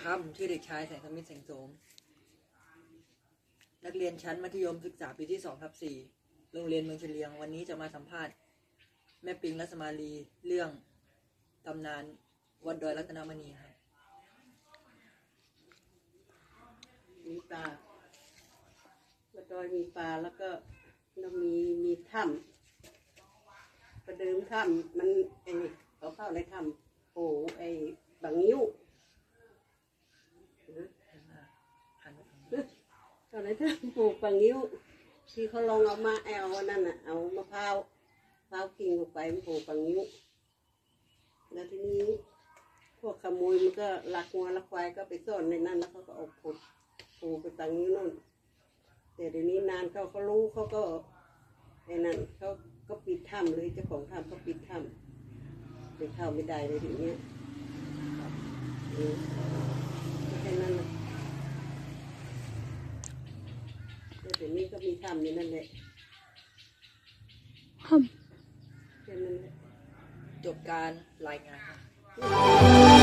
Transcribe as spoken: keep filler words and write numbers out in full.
ครับผมชื่อเด็กชายแสงสมิทธิ์แสงโสมนักเรียนชั้นมัธยมศึกษาปีที่สองทับสี่โรงเรียนเมืองเฉลียงวันนี้จะมาสัมภาษณ์แม่ปิงรัศมาลีเรื่องตำนานวัดดอยรัตนมณีครับมีปลาวัดดอยมีปลาแล้วก็เรามีมีถ้ำประเดิมถ้ำมันไอเขาเข้าในถ้ำโอ้ไอบางนิ้วเข้าในถ้ำปลูกบางนิ้วที่เขาลองเอามาเอาวันนั้นน่ะเอามะพร้าวมะพร้าวกิ่งลงไปปลูกบางนิ้วแล้วทีนี้พวกขโมยมันก็ลักงัวลักควายก็ไปซ่อนในนั้นแล้วเขาก็เอาผุดปลูกไปบางนิ้วนู่นแต่เดี๋ยวนี้นานเขาเขารู้เขาก็ไอ้นั่นเขาก็ปิดถ้ำเลยเจ้าของถ้ำเขาปิดถ้ำไปเข้าไม่ได้เลยทีนี้แค่นั้นนะแต่เดี๋ยวนี้ก็มีถ้ำอยู่นั่นแหละถ้ำแค่นั้นแหละจบการรายงาน